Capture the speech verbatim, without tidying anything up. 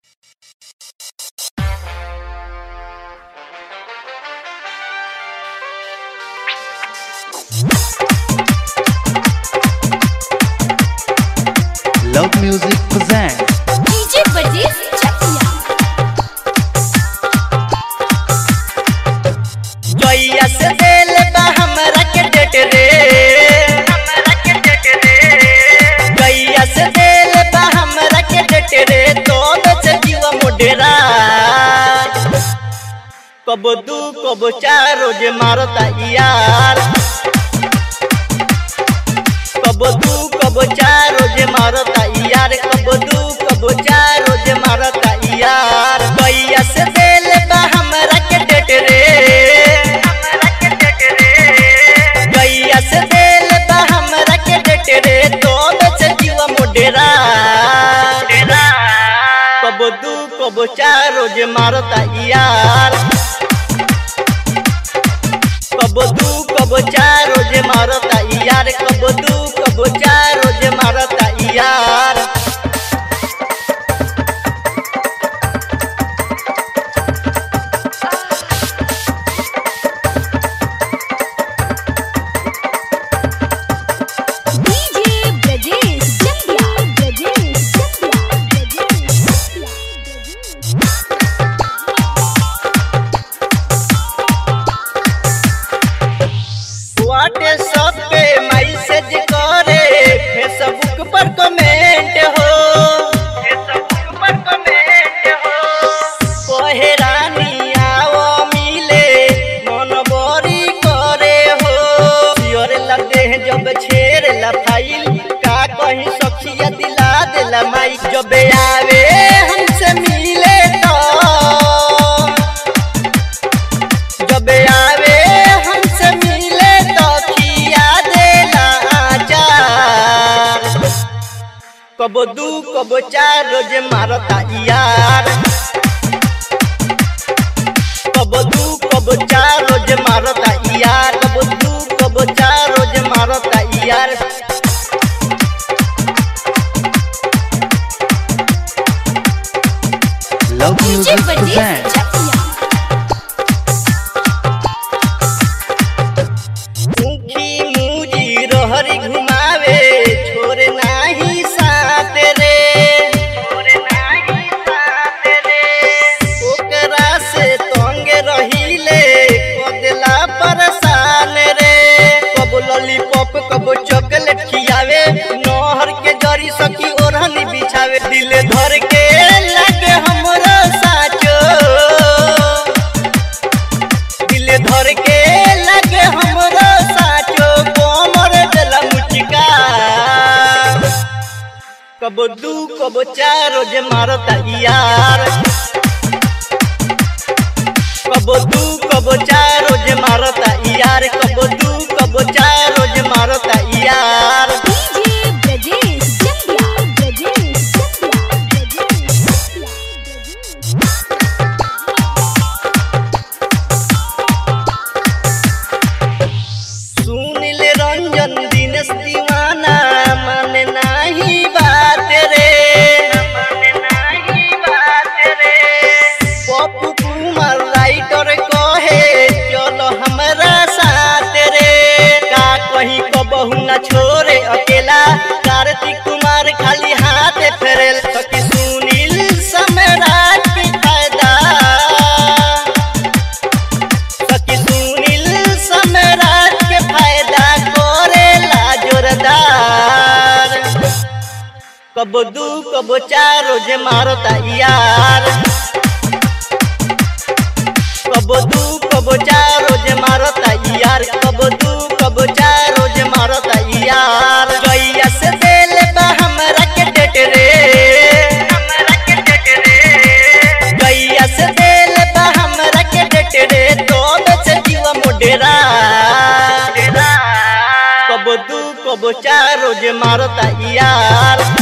Love Music presents D J Brajesh Chakia। जोइया से दिल बा हमरा के डेट रे, हमरा के डेट रे। जोइया से दिल बा हमरा के डेट रे, तो से जीवा मोडेरा। कब दू कब चार रोज मारता यार, कब दू कब चार रोज मारता यार, कब दू कब चार रोज मारता यार। जोइया से दिल बा हमरा के डेट रे, हमरा के डेट रे। जोइया से दिल बा हमरा के डेट रे, तो से जीवा मोडेरा। कब दू कब चार रोज मारता यार, कब दू कब चार रोज मारता यार, कब दू कब चार रोज मारता यार। D J Brajesh Chakia, Brajesh Chakia, Brajesh WhatsApp पे मैसेज करे, फेसबुक पर कमेंट हो, फेसबुक पर कमेंट हो। कहे रानी आओ मिले, मन बड़ी करे हो। सियर लगे जब छेड़ ला फाइल, का कहीं सखिया दिला देला माइक। जब आवे हमसे मिले तो, जब आवे हमसे मिले तो खिया देला आचार। कब दू कब चार रोज मारता यार, कब दू कब चार रोज मारता यार, कब दू कब चार रोज मारता यार। Love D J Music Brajesh presents Chakia। मुखी मुजी रोहरी घुमावे, छोरे नाही साथ रे, छोरे नाही साथ रे। ओकरा से तंग रहिले, कदेला परेशान रे। कब लॉलीपॉप कब चॉकलेट खियावे, नहर के जरी सखी ओढ़नी बिछावे। दिल धर के लागे हमरो साचो, दिल धर के लागे हमरो साचो, कोमर देला मुचका। कब दू कब चार रोज मारता यार, कब दू कब चार रोज मारता यार, कब दू कब चार रोज मारता यार। D J Brajesh Chakia, Brajesh Chakia, Brajesh Sunil Ranjan Dinesh दीवाना, माने नाही बात रे, माने नाही बात रे। पप्पू कुमार राइटर कहे चलो हमरा साथ रे, का कहीं कबहू ना छोड़े अकेला। कार्तिक कुमार खाली हाथ फेरेल, सखी सुनील सम्राट के फायदा, सखी सुनील सम्राट के फायदा करेला जोरदार। कब दू कब चार रोज मारता यार, कब दू कब चार रोज मारता यार, कब दू कब चार रोज मारता यार। जोइया से दिल बा हमरा के डेट रे, हमरा के डेट रे। जोइया से दिल बा हमरा के डेट रे, तो से जीवा मोडेरा। कब दू कब चार रोज मारता यार।